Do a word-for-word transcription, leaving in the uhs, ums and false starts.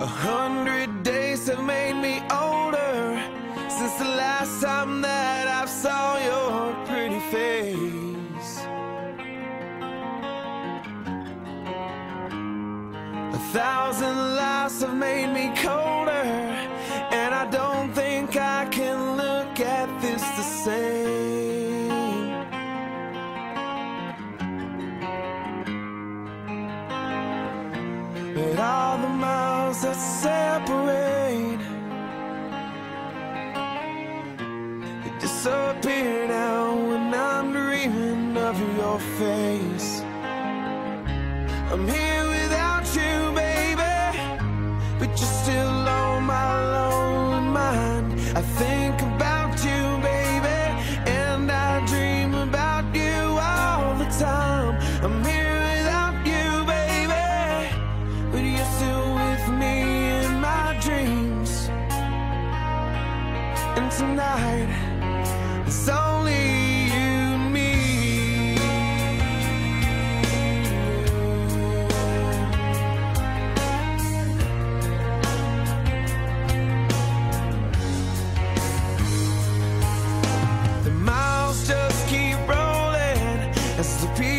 hundred days have made me older since the last time that I saw your pretty face. A thousand lives have made me colder, and I don't think I can look at this the same. But all the miles that separate, they disappear now when I'm dreaming of your face. I'm here without you, baby, but you're still on my lonely mind. I think about you, baby, and I dream about you all the time. I'm here without you, baby, but you're still with me in my dreams. And tonight, it's only you and me. The miles just keep rolling as the people